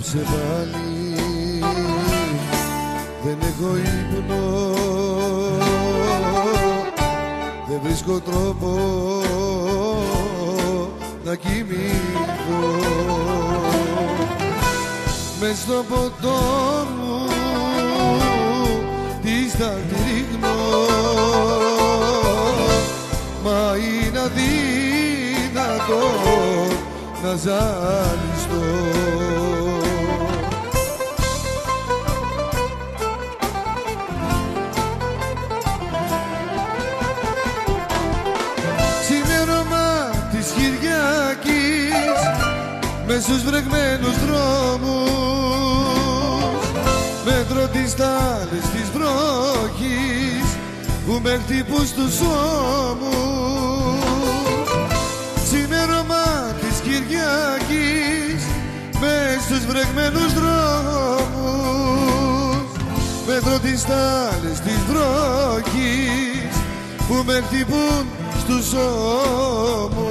σε πάλι, δεν έχω ύπνο, δεν βρίσκω τρόπο να κοιμηθώ. Μες στο ποτό μου τις θα ρίχνω, μα είναι αδύνατο να ζαλιστώ. Ξημέρωμα της Κυριακής μες στους βρεγμένους δρόμους, μέτρο τις τάλες της βροχής που με χτυπούν στους ώμους. Ξημέρωμα της Κυριακής μες στους βρεγμένους δρόμους, μέτρο τις τάλες της βροχής που με χτυπούν στους ώμους.